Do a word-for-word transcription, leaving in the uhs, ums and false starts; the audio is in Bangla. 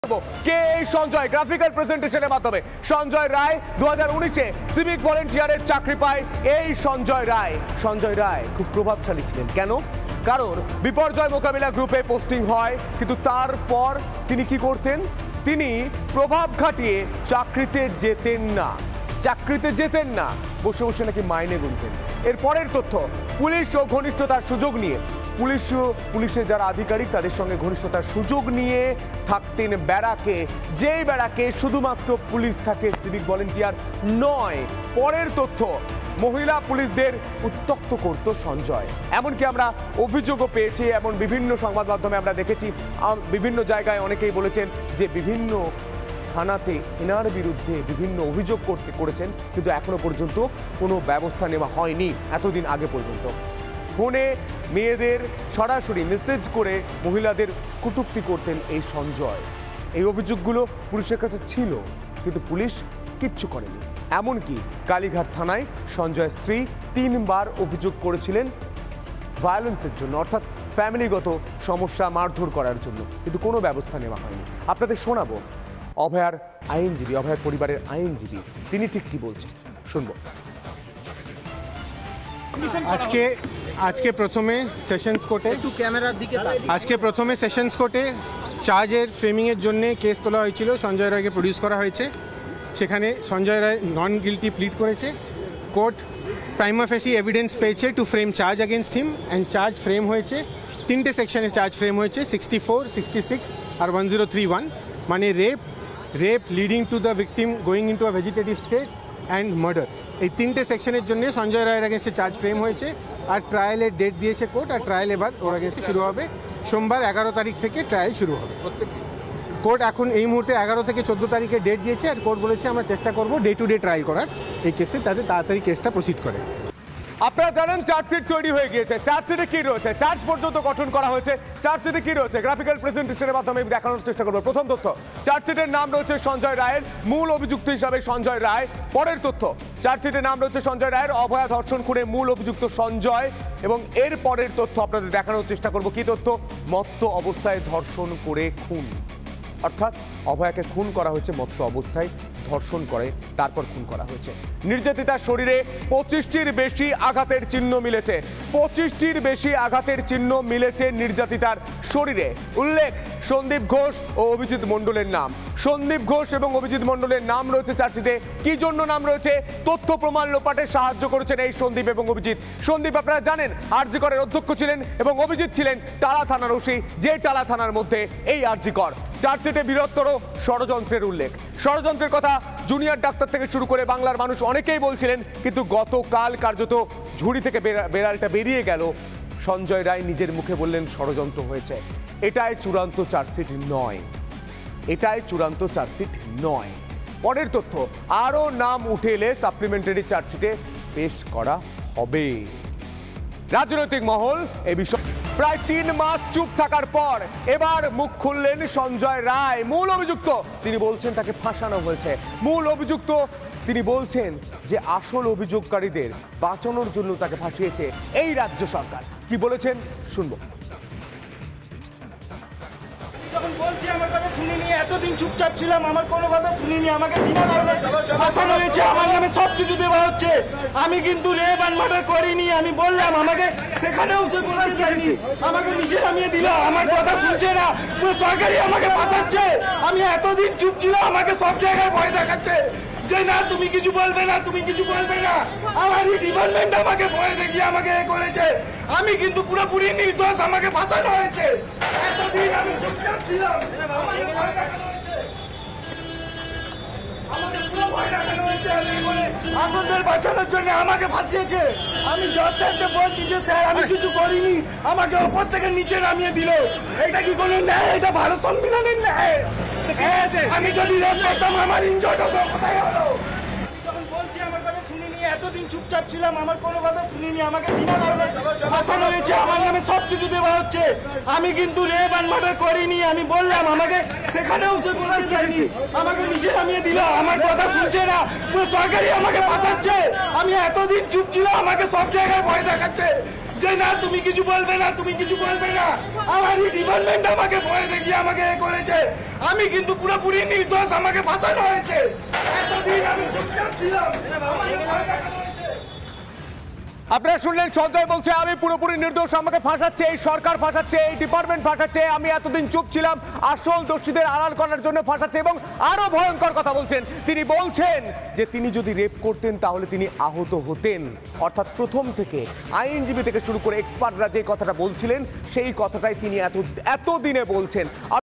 কে এই সঞ্জয় গ্রাফিক্যাল প্রেজেন্টেশনের মাধ্যমে সঞ্জয় রায় দু হাজার উনিশে সিভিক ভলেন্টিয়ারের চাকরি পায় এই সঞ্জয় রায় সঞ্জয় রায় খুব প্রভাবশালী ছিলেন। কেন? কারণ বিপর্যয় মোকাবিলা গ্রুপে পোস্টিং হয়, কিন্তু তারপর তিনি কি করতেন? তিনি প্রভাব খাটিয়ে চাকরিতে যেতেন না চাকরিতে যেতেন না বসে বসে নাকি মাইনে গুনতেন। এর পরের তথ্য, পুলিশ ও ঘনিষ্ঠতার সুযোগ নিয়ে পুলিশ পুলিশের যারা আধিকারিক তাদের সঙ্গে ঘনিষ্ঠতার সুযোগ নিয়ে থাকতেন ব্যারাকে, যেই ব্যারাকে শুধুমাত্র পুলিশ থাকে, সিভিক ভলেন্টিয়ার নয়। পরের তথ্য, মহিলা পুলিশদের উত্ত্যক্ত করত সঞ্জয়। এমনকি আমরা অভিযোগও পেয়েছি, এমন বিভিন্ন সংবাদ মাধ্যমে আমরা দেখেছি, বিভিন্ন জায়গায় অনেকেই বলেছেন যে বিভিন্ন থানাতে এনার বিরুদ্ধে বিভিন্ন অভিযোগ করতে করেছেন, কিন্তু এখনো পর্যন্ত কোনো ব্যবস্থা নেওয়া হয়নি। এতদিন আগে পর্যন্ত ফোনে মেয়েদের সরাসরি মেসেজ করে মহিলাদের কটূক্তি করতেন এই সঞ্জয়। এই অভিযোগগুলো পুলিশের কাছে ছিল, কিন্তু পুলিশ কিচ্ছু করেনি। এমনকি কালীঘাট থানায় সঞ্জয়ের স্ত্রী তিনবার অভিযোগ করেছিলেন ভায়োলেন্সের জন্য, অর্থাৎ ফ্যামিলিগত সমস্যা, মারধর করার জন্য, কিন্তু কোনো ব্যবস্থা নেওয়া হয়নি। আপনাদের শোনাবো অভয়ার আইনজীবী, অভয়ার পরিবারের আইনজীবী, তিনি ঠিক কি বলছেন, শুনবো। আজকে আজকে প্রথমে সেশনস কোর্টে একটু ক্যামেরার দিকে আজকে প্রথমে সেশনস কোর্টে চার্জের ফ্রেমিংয়ের জন্য কেস তোলা হয়েছিল। সঞ্জয় রায়কে প্রডিউস করা হয়েছে, সেখানে Sanjay Roy non guilty plead করেছে। কোর্ট প্রাইমা ফেসি এভিডেন্স পেয়েছে to frame charge against him, and charge frame হয়েছে তিনটে সেকশনে। চার্জ ফ্রেম হয়েছে sixty four sixty six R one zero three one, মানে rape rape leading to the victim going into a vegetative state and murder. এই তিনটে সেকশনের জন্য সঞ্জয় রায়ের অ্যাগেন্স্টে চার্জ ফ্রেম হয়েছে, আর ট্রায়ালের ডেট দিয়েছে কোর্ট। আর ট্রায়াল এবার ওর অ্যাগেন্স্টে শুরু হবে সোমবার এগারো তারিখ থেকে ট্রায়াল শুরু হবে। কোর্ট এখন এই মুহূর্তে এগারো থেকে চোদ্দো তারিখে ডেট দিয়েছে, আর কোর্ট বলেছে আমরা চেষ্টা করবো ডে টু ডে ট্রায়াল করার এই কেসে, তাদের তাড়াতাড়ি কেসটা প্রসিড করে। আপনারা জানেন চার্জশিট তৈরি হয়ে গিয়েছে। চার্জশিটে কি রয়েছে? চার্জ পর্যন্ত গঠন করা হয়েছে। চার্জশিটে কি রয়েছে গ্রাফিক্যাল প্রেজেন্টেশনের মাধ্যমে দেখানোর চেষ্টা করবো। প্রথম তথ্য, চার্জশিটের নাম রয়েছে সঞ্জয় রায়ের, মূল অভিযুক্ত হিসাবে সঞ্জয় রায়। পরের তথ্য, চার্জশিটের নাম রয়েছে সঞ্জয় রায়ের, অভয়া ধর্ষণ খুনে মূল অভিযুক্ত সঞ্জয়। এবং এর পরের তথ্য আপনাদের দেখানোর চেষ্টা করবো। কি তথ্য? মত্ত অবস্থায় ধর্ষণ করে খুন, অর্থাৎ অভয়াকে খুন করা হয়েছে মত্ত অবস্থায়, ধর্ষণ করে তারপর খুন করা হয়েছে। নির্যাতিতার শরীরে পঁচিশটির বেশি আঘাতের চিহ্ন মিলেছে পঁচিশটির বেশি আঘাতের চিহ্ন মিলেছে নির্যাতিতার শরীরে। উল্লেখ, সন্দীপ ঘোষ ও অভিজিৎ মণ্ডলের নাম। সন্দীপ ঘোষ এবং অভিজিৎ মণ্ডলের নাম রয়েছে চার্জশিটে। কি জন্য নাম রয়েছে? তথ্য প্রমাণ লোপাটে সাহায্য করেছেন এই সন্দীপ এবং অভিজিৎ। সন্দীপ আপনারা জানেন আরজি করের অধ্যক্ষ ছিলেন, এবং অভিজিৎ ছিলেন টালা থানার ওসি, যে টালা থানার মধ্যে এই আরজি কর। চার্জশিটে বৃহত্তর ষড়যন্ত্রের উল্লেখ। ষড়যন্ত্রের কথা জুনিয়র ডাক্তার থেকে শুরু করে বাংলার মানুষ অনেকেই বলছিলেন, কিন্তু গতকাল কার্যত ঝুড়ি থেকে বেড়ালটা বেরিয়ে গেল। সঞ্জয় রায় নিজের মুখে বললেন ষড়যন্ত্র হয়েছে। এটাই চূড়ান্ত চার্জশিট নয়, এটাই চূড়ান্ত চার্জশিট নয়। পরের তথ্য, আরও নাম উঠে এলে সাপ্লিমেন্টারি চার্জশিটে পেশ করা হবে। রাজনৈতিক মহল এ বিষয়ে প্রায় তিন মাস চুপ থাকার পর এবার মুখ খুললেন সঞ্জয় রায়। মূল অভিযুক্ত তিনি বলছেন তাকে ফাঁসানো হয়েছে। মূল অভিযুক্ত তিনি বলছেন যে আসল অভিযোগকারীদের বাঁচানোর জন্য তাকে ফাঁসিয়েছে এই রাজ্য সরকার। কি বলেছেন শুনবো। যখন বলছি আমার কথা শুনিনি, এতদিন চুপচাপ ছিলাম, আমার কোনো কথা শুনিনি, আমাকে বিনা কারণে ফাঁসানো হয়েছে, আমার নামে সব কিছু দেওয়া হচ্ছে। আমি কিন্তু রেপ অ্যান্ড মার্ডার করিনি, আমি বললাম, আমাকে সেখানেও যে বলতে চাইনি, আমাকে নিচে নামিয়ে দিল, আমার কথা শুনছে না, পুরো সরকারি আমাকে ফাঁসাচ্ছে। আমি এতদিন চুপ ছিলাম, আমাকে সব জায়গায় ভয় দেখাচ্ছে যে না তুমি কিছু বলবে না, তুমি কিছু বলবে না। আমার এই ডিপার্টমেন্ট আমাকে ভয় দেখিয়ে আমাকে এ করেছে। আমি কিন্তু পুরোপুরি নির্দোষ, আমাকে ফাঁসানো হয়েছে। এতদিন আমি চুপচাপ ছিলাম, আমাকে ভয় দেখানো হয়েছে, আমাকে পুরো ভয় দেখানো হয়েছে। আসলদের বাঁচানোর জন্য আমাকে ফাঁসিয়েছে। আমি জজকে বলছি যে স্যার আমি কিছু করিনি, আমাকে ওপর থেকে নিচে নামিয়ে দিল। এটা কি কোনো ন্যায়? এটা ভারত সংবিধানের ন্যায়? আমি যদি রেপ করতাম আমার ইনজয় হতো, কোথায় হলো? যখন বলছি আমার কথা শুনিনি, এতদিন চুপচাপ ছিলাম, আমার কোনো কথা শুনিনি, আমাকে বিনা কারণে ফাঁসানো হয়েছে, আমার নামে সব কিছু দেওয়া হচ্ছে। আমি কিন্তু রেপ অ্যান্ড মার্ডার করিনি, আমি বললাম, আমাকে সেখানেও যে বলতে চাইনি, আমাকে নিচে নামিয়ে দিল, আমার কথা শুনছে না, পুরো সরকারি আমাকে ফাঁসাচ্ছে। আমি এতদিন চুপ ছিলাম, আমাকে সব জায়গায় ভয় দেখাচ্ছে যে না তুমি কিছু বলবে না, তুমি কিছু বলবে না। আমার ডিপার্টমেন্ট আমাকে ভয় দেখিয়ে আমাকে এ করেছে। আমি কিন্তু পুরোপুরি নির্দোষ, আমাকে ফাঁসানো হয়েছে। এতদিন আমি চুপচাপ ছিলাম, আমাকে ভয় দেখানো হয়েছে। আপনারা শুনলেন, সঞ্জয় বলছে আমি পুরোপুরি নির্দোষ, আমাকে ফাঁসাচ্ছে এই সরকার, ফাঁসাচ্ছে এই ডিপার্টমেন্ট, ফাঁসাচ্ছে, আমি এতদিন চুপ ছিলাম, আসল দোষীদের আড়াল করার জন্য ফাঁসাচ্ছে। এবং আরো ভয়ঙ্কর কথা বলছেন, তিনি বলছেন যে তিনি যদি রেপ করতেন তাহলে তিনি আহত হতেন। অর্থাৎ প্রথম থেকে আইনজীবী থেকে শুরু করে এক্সপার্টরা যে কথাটা বলছিলেন সেই কথাটাই তিনি এত এতদিনে বলছেন।